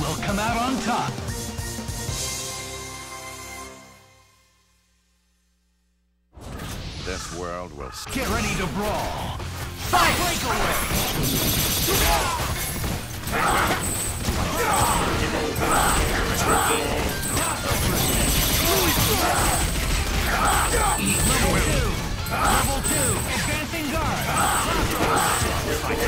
will come out on top. This world will... Get ready to brawl. Fight! Breakaway! Level 2! Advancing guard! Fight!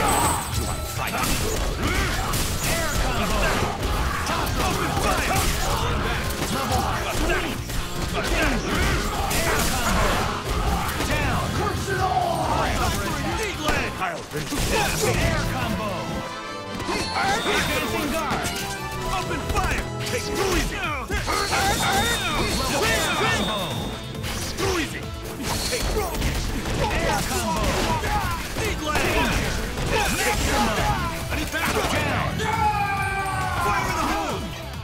Air combo! Top open fire! Level 3! Air combo! Down! Curse it all! Air combo! Advancing guard! Open fire! Take it easy! Air combo! Easy! Take Air combo! Need leg! Maximum! I need back Down! Fire in the hole!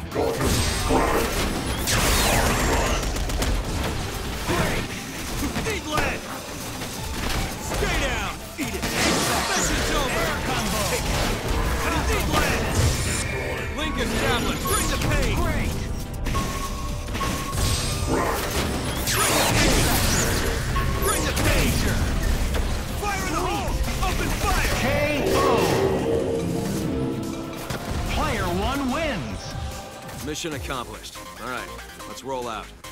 Need leg! Stay down! Eat it! Message over! Air combo! I need leg! Lincoln Javelin! Bring the pain! Great! Bring the pain! Fire in the hole! Open fire! KO! Player 1 wins! Mission accomplished. All right, let's roll out.